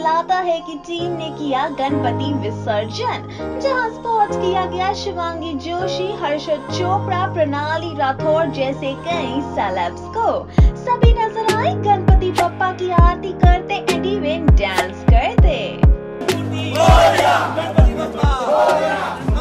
कहलाता है कि टीम ने किया गणपति विसर्जन, जहां स्पॉट किया गया शिवांगी जोशी, हर्षद चोपड़ा, प्रणाली राठौर जैसे कई सेलेब्स को। सभी नजर आए गणपति बप्पा की आरती करते एंड इवन डांस करते।